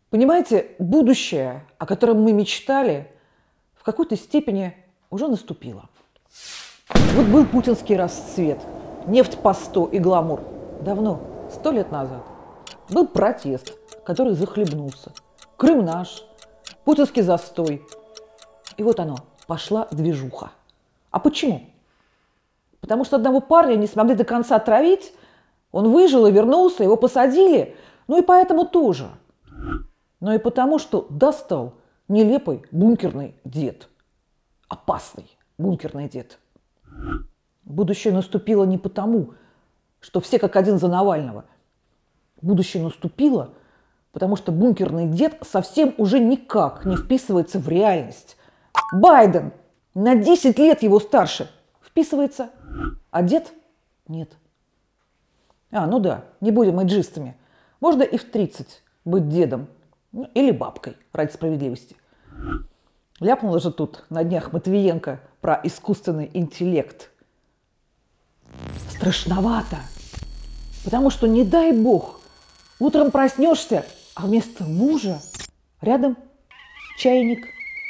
Понимаете, будущее, о котором мы мечтали, в какой-то степени уже наступило. Вот был путинский расцвет, нефть по 100 и гламур. Давно, 100 лет назад. Был протест, который захлебнулся. Крым наш, путинский застой. И вот оно, пошла движуха. А почему? Потому что одного парня не смогли до конца отравить, он выжил и вернулся, его посадили. Ну и поэтому тоже. Но и потому, что достал нелепый бункерный дед. Опасный бункерный дед. Будущее наступило не потому, что все как один за Навального. Будущее наступило, потому что бункерный дед совсем уже никак не вписывается в реальность. Байден на 10 лет его старше вписывается, а дед нет. Ну да, не будем эйджистами. Можно и в 30 быть дедом. Или бабкой, ради справедливости. Ляпнула же тут на днях Матвиенко про искусственный интеллект. Страшновато. Потому что, не дай бог, утром проснешься, а вместо мужа рядом чайник.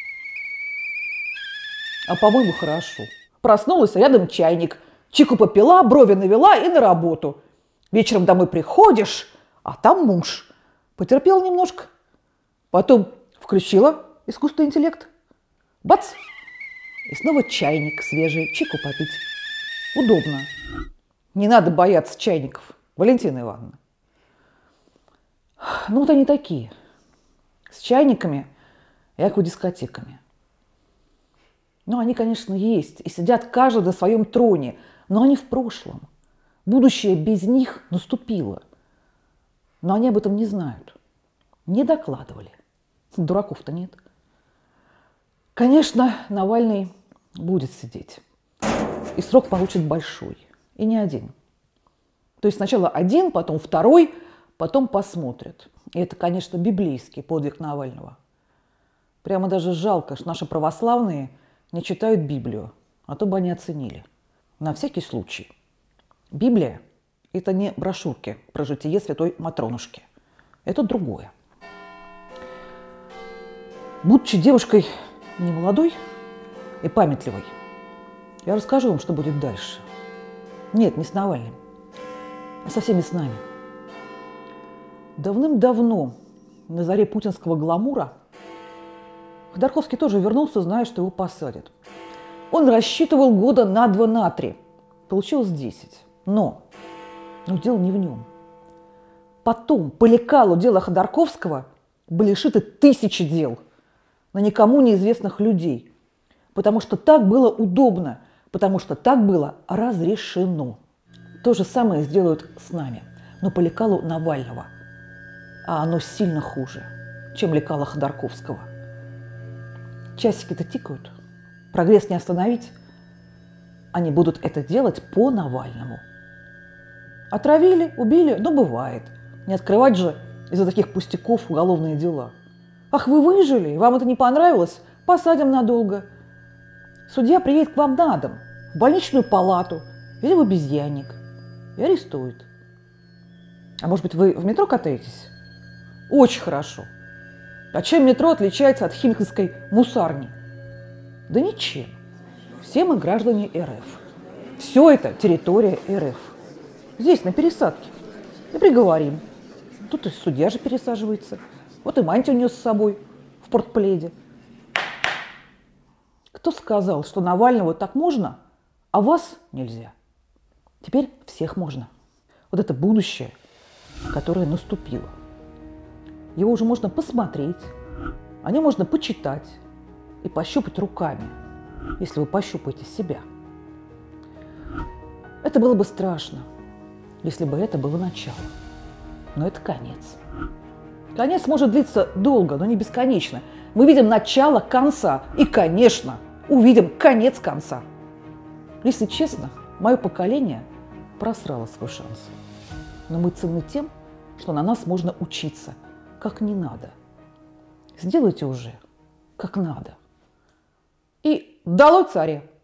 А по-моему, хорошо. Проснулась, а рядом чайник. Чайку попила, брови навела и на работу. Вечером домой приходишь, а там муж. Потерпела немножко. Потом включила искусственный интеллект. Бац! И снова чайник свежий, чайку попить. Удобно. Не надо бояться чайников, Валентина Ивановна. Ну вот они такие. С чайниками и аквадискотеками. Ну, они, конечно, есть. И сидят каждый на своем троне. Но они в прошлом. Будущее без них наступило. Но они об этом не знают. Не докладывали. Дураков-то нет. Конечно, Навальный будет сидеть. И срок получит большой. И не один. То есть сначала один, потом второй, потом посмотрят. И это, конечно, библейский подвиг Навального. Прямо даже жалко, что наши православные не читают Библию, а то бы они оценили. На всякий случай. Библия – это не брошюрки про житие святой Матронушки. Это другое. Будучи девушкой немолодой и памятливой, я расскажу вам, что будет дальше. Нет, не с Навальным, а со всеми с нами. Давным-давно, на заре путинского гламура, Ходорковский тоже вернулся, зная, что его посадят. Он рассчитывал года на 2-3. Получилось 10. Но дело не в нем. Потом по лекалу дела Ходорковского были шиты тысячи дел на никому неизвестных людей. Потому что так было удобно, потому что так было разрешено. То же самое сделают с нами, но по лекалу Навального. А оно сильно хуже, чем лекало Ходорковского. Часики-то тикают. Прогресс не остановить. Они будут это делать по Навальному. Отравили, убили, но бывает. Не открывать же из-за таких пустяков уголовные дела. Ах, вы выжили, вам это не понравилось? Посадим надолго. Судья приедет к вам на дом, в больничную палату или в обезьянник и арестует. А может быть, вы в метро катаетесь? Очень хорошо. А чем метро отличается от химкинской мусарни? Да ничем. Все мы граждане РФ. Все это территория РФ. Здесь, на пересадке. И приговорим. Тут и судья же пересаживается. Вот и мантию нес с собой в портпледе. Кто сказал, что Навального так можно, а вас нельзя? Теперь всех можно. Вот это будущее, которое наступило. Его уже можно посмотреть, о нем можно почитать и пощупать руками, если вы пощупаете себя. Это было бы страшно, если бы это было начало. Но это конец. Конец может длиться долго, но не бесконечно. Мы видим начало конца и, конечно, увидим конец конца. Если честно, мое поколение просрало свой шанс. Но мы ценны тем, что на нас можно учиться, как не надо. Сделайте уже, как надо. И долой царя!